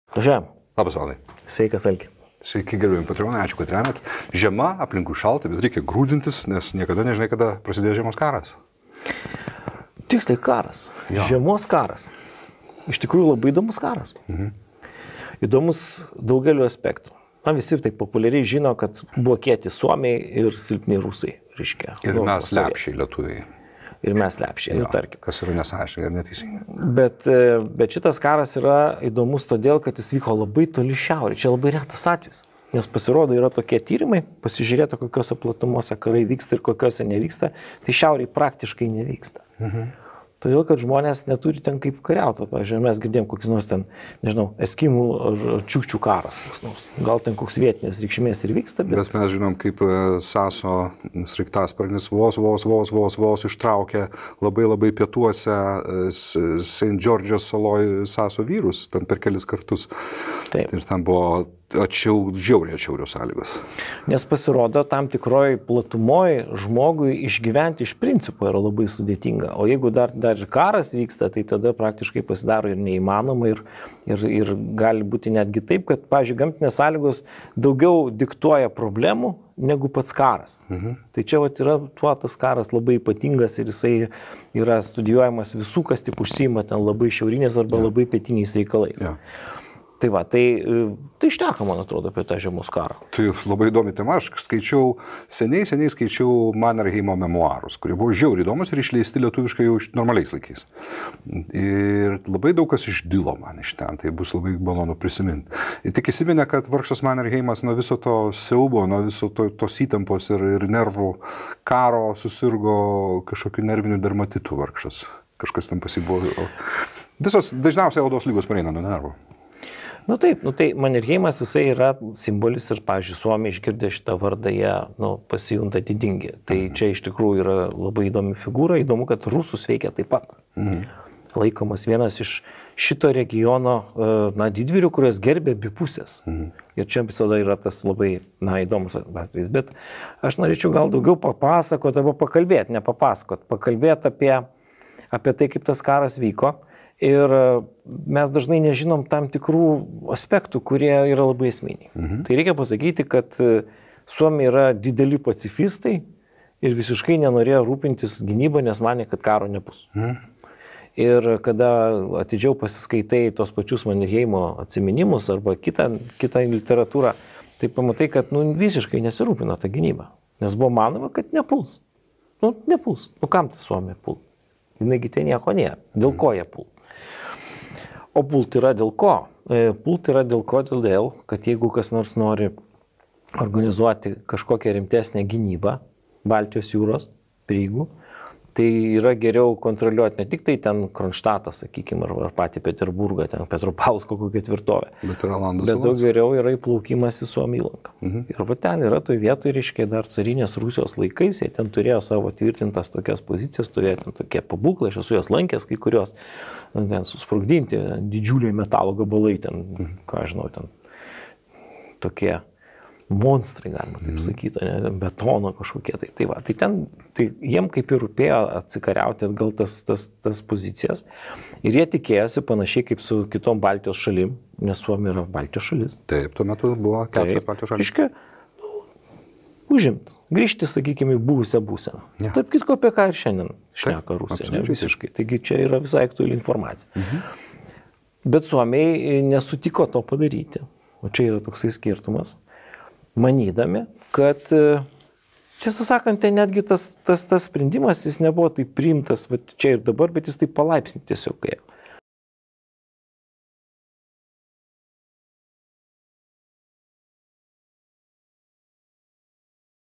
Žem. Labas, Valdai. Sveikas, Alki. Sveiki, gerbėjim Patreonai, ačiū, kad remiat. Žiema, aplinkui šalta, bet reikia grūdintis, nes niekada nežinai, kada prasidės žiemos karas. Tiksliai karas. Jo. Žiemos karas. Iš tikrųjų labai įdomus karas. Įdomus daugeliu aspektų. Na, visi taip populiariai žino, kad buvo kieti suomiai ir silpni rusai, reiškia. Ir mes lepšiai lietuviai. Ir mes lepšiai, Jo, nu, tarkim. kas yra nesąžininga ir neteisinga. Bet šitas karas yra įdomus todėl, kad jis vyko labai toli šiaurė. Čia labai retas atvejis. Nes pasirodo yra tokie tyrimai, pasižiūrėti, kokiuose platumose karai vyksta ir kokiuose nevyksta, tai šiauriai praktiškai nevyksta. Todėl, kad žmonės neturi ten kaip kariauti. Pavyzdžiui, mes girdėjom kokius nors ten, nežinau, eskimų ar čiukčių karas. Gal ten koks vietinės reikšmės ir vyksta, Bet mes žinom, kaip Saso sraigtasparnis vos ištraukė labai pietuose St. George's saloj Saso vyrus, ten per kelis kartus. Taip. Ir ten buvo žiauriai atšiaurios sąlygos. Nes pasirodo, tam tikroj platumoj žmogui išgyventi iš principo yra labai sudėtinga. O jeigu dar ir karas vyksta, tai tada praktiškai pasidaro ir neįmanoma ir gali būti netgi taip, kad, pavyzdžiui, gamtinės sąlygos daugiau diktuoja problemų negu pats karas. Tai čia yra tuo tas karas labai ypatingas ir jisai yra studijuojamas visų, kas tik užsiima ten labai šiaurinės arba labai pietiniais reikalais. Ja. Tai va, tai šneka, man atrodo, apie tą žiemos karą. Tai labai įdomi tema. Aš skaičiau, seniai skaičiau Mannerheimo memuarus, kurie buvo žiauriai įdomus ir išleisti lietuviškai jau normaliais laikais. Ir labai daug kas išdilo man iš ten, tai bus labai malonu prisiminti. Ir tik įsiminė, kad vargšas Mannerheimas nuo viso to siaubo, nuo viso tos įtampos ir nervų karo susirgo kažkokiu nerviniu dermatitu vargšas. Kažkas ten pasibuvo. Visos dažniausiai odos lygos pareina nuo nervų. Nu taip, tai Mannerheimas jisai yra simbolis ir, pavyzdžiui, suomiai išgirdę šitą vardą, jie pasijunta didingi. Tai čia iš tikrųjų yra labai įdomi figūra, įdomu, kad rusus veikia taip pat. Laikomas vienas iš šito regiono didvyrių, kurios gerbė abi pusės. Ir čia visada yra tas labai įdomus atvejis. Bet aš norėčiau gal daugiau papasakoti arba pakalbėti, ne papasakoti, pakalbėti apie tai, kaip tas karas vyko. Ir mes dažnai nežinom tam tikrų aspektų, kurie yra labai esminiai. Tai reikia pasakyti, kad suomiai yra dideli pacifistai ir visiškai nenorėjo rūpintis gynybą, nes manė, kad karo nebus. Ir kada atidžiau pasiskaitai tos pačius Mannerheimo atsiminimus arba kitą literatūrą, tai pamatai, kad visiškai nesirūpino tą gynybą. Nes buvo manoma, kad nepuls. Nepuls. Kam tas Suomija pult? Jinai ten nieko nėra. Dėl ko jie pult? O pult yra dėl ko? Pult yra dėl ko? Dėl, kad jeigu kas nors nori organizuoti kažkokią rimtesnę gynybą Baltijos jūros prieigų, tai yra geriau kontroliuoti ne tik tai ten Kronštatą, sakykime, ar patį Peterburgą, ten Petropausko kokią tvirtovę. Bet daug geriau yra įplaukimas į Suomių įlanką. Ir va ten yra toj vietoj, reiškia, dar carinės Rusijos laikais, jie ten turėjo savo tvirtintas tokias pozicijas, turėjo ten tokie pabūklai, aš esu jas lankęs, kai kurios ten susprogdinti, didžiuliai metalo gabalai, ten, ką aš žinau, ten tokie monstrai, galima taip sakyti, betono kažkokie. Tai jiem kaip ir rūpėjo atsikariauti atgal tas pozicijas. Ir jie tikėjosi panašiai kaip su kitom Baltijos šalim, nes Suomija yra Baltijos šalis. Taip, tuo metu buvo 4 Baltijos šalis. Reiškia, užimt, grįžti, sakykime, į buvusią būseną. Ja. Taip kitko, apie ką ir šiandien šneka Rusija, ne visiškai. Taigi čia yra visai aktuali informacija. Bet suomiai nesutiko to padaryti. O čia yra toksai skirtumas. Manydami, kad, tiesą sakant, netgi tas sprendimas, jis nebuvo taip priimtas čia ir dabar, bet jis taip palaipsniui tiesiog ėjo.